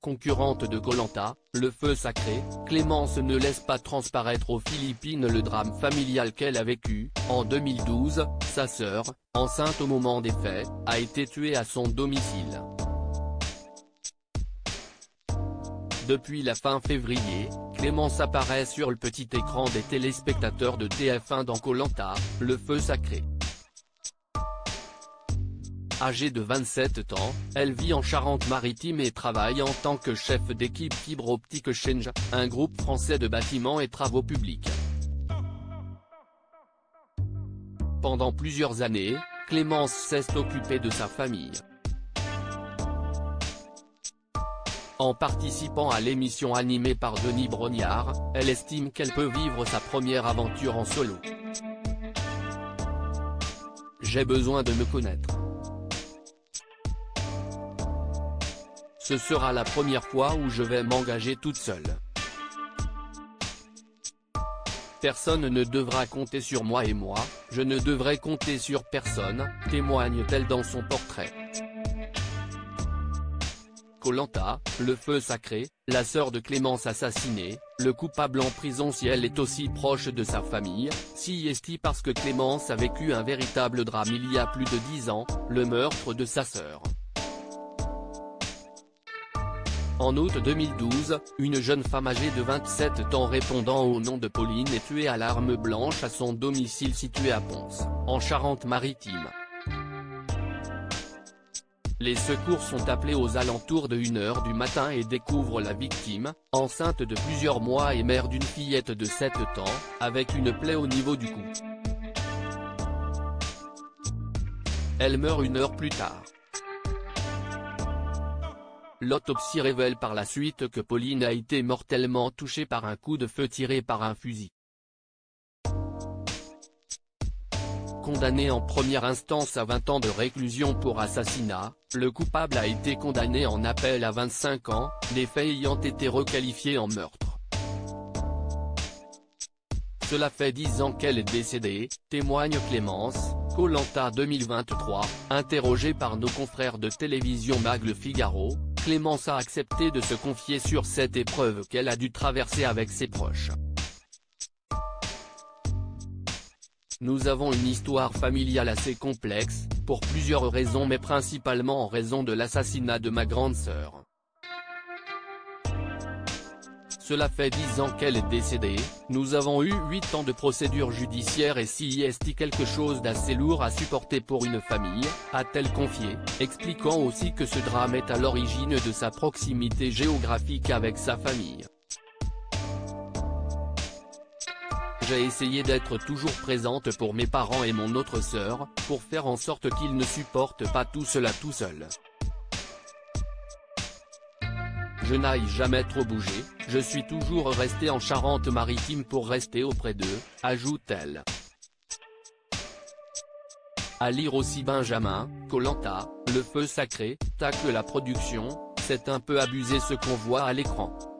concurrente de Koh Lanta, Le Feu Sacré, Clémence ne laisse pas transparaître aux Philippines le drame familial qu'elle a vécu. En 2012, sa sœur, enceinte au moment des faits, a été tuée à son domicile. Depuis la fin février, Clémence apparaît sur le petit écran des téléspectateurs de TF1 dans Koh Lanta, Le Feu Sacré. Âgée de 27 ans, elle vit en Charente-Maritime et travaille en tant que chef d'équipe fibre optique chez Engie, un groupe français de bâtiments et travaux publics. Pendant plusieurs années, Clémence s'est occupée de sa famille. En participant à l'émission animée par Denis Brognard, elle estime qu'elle peut vivre sa première aventure en solo. J'ai besoin de me connaître. Ce sera la première fois où je vais m'engager toute seule. Personne ne devra compter sur moi et moi, je ne devrai compter sur personne, témoigne-t-elle dans son portrait. Koh Lanta, Le Feu Sacré, la sœur de Clémence assassinée, le coupable en prison si elle est aussi proche de sa famille, si est-il parce que Clémence a vécu un véritable drame il y a plus de 10 ans, le meurtre de sa sœur. En août 2012, une jeune femme âgée de 27 ans répondant au nom de Pauline est tuée à l'arme blanche à son domicile situé à Ponce, en Charente-Maritime. Les secours sont appelés aux alentours de 1h du matin et découvrent la victime, enceinte de plusieurs mois et mère d'une fillette de 7 ans, avec une plaie au niveau du cou. Elle meurt 1 heure plus tard. L'autopsie révèle par la suite que Pauline a été mortellement touchée par un coup de feu tiré par un fusil. Condamné en première instance à 20 ans de réclusion pour assassinat, le coupable a été condamné en appel à 25 ans, les faits ayant été requalifiés en meurtre. Cela fait 10 ans qu'elle est décédée, témoigne Clémence. Koh Lanta 2023, interrogée par nos confrères de télévision Mag Le Figaro, Clémence a accepté de se confier sur cette épreuve qu'elle a dû traverser avec ses proches. Nous avons une histoire familiale assez complexe, pour plusieurs raisons mais principalement en raison de l'assassinat de ma grande sœur. Cela fait 10 ans qu'elle est décédée, nous avons eu 8 ans de procédure judiciaire et si est quelque chose d'assez lourd à supporter pour une famille, a-t-elle confié, expliquant aussi que ce drame est à l'origine de sa proximité géographique avec sa famille. J'ai essayé d'être toujours présente pour mes parents et mon autre sœur, pour faire en sorte qu'ils ne supportent pas tout cela tout seuls. Je n'aille jamais trop bouger, je suis toujours restée en Charente-Maritime pour rester auprès d'eux, ajoute-t-elle. À lire aussi Benjamin, Koh Lanta, Le Feu Sacré, tacle la production, c'est un peu abusé ce qu'on voit à l'écran.